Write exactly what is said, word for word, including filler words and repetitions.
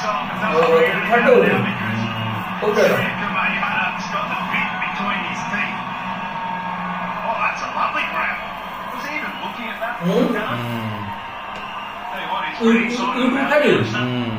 팔 대 오. 꺾여요. 응? 음. 일 분 팔 일. 음.